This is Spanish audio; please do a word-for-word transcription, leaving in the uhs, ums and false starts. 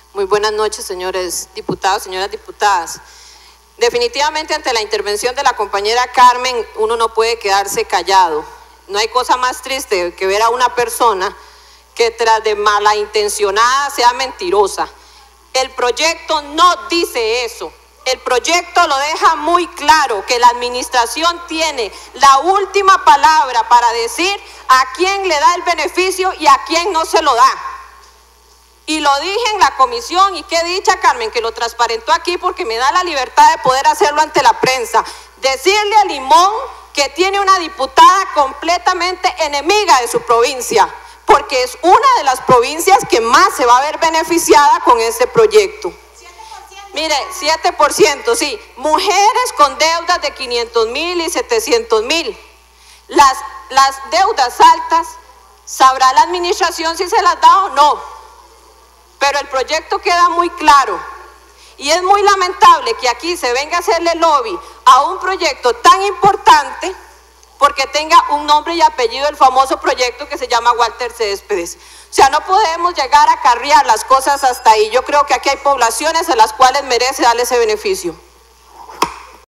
Muy buenas noches, señores diputados, señoras diputadas. Definitivamente, ante la intervención de la compañera Carmen, uno no puede quedarse callado. No hay cosa más triste que ver a una persona que tras de malintencionada sea mentirosa. El proyecto no dice eso. El proyecto lo deja muy claro, que la administración tiene la última palabra para decir a quién le da el beneficio y a quién no se lo da. Y lo dije en la comisión, y qué dicha, Carmen, que lo transparentó aquí, porque me da la libertad de poder hacerlo ante la prensa. Decirle a Limón que tiene una diputada completamente enemiga de su provincia, porque es una de las provincias que más se va a ver beneficiada con este proyecto. Mire, siete por ciento, sí. Mujeres con deudas de quinientos mil y setecientos mil. Las, las deudas altas, ¿sabrá la administración si se las da o no? Pero el proyecto queda muy claro. Y es muy lamentable que aquí se venga a hacerle lobby a un proyecto tan importante porque tenga un nombre y apellido, el famoso proyecto que se llama Walter Céspedes. O sea, no podemos llegar a acarrear las cosas hasta ahí. Yo creo que aquí hay poblaciones a las cuales merece darle ese beneficio.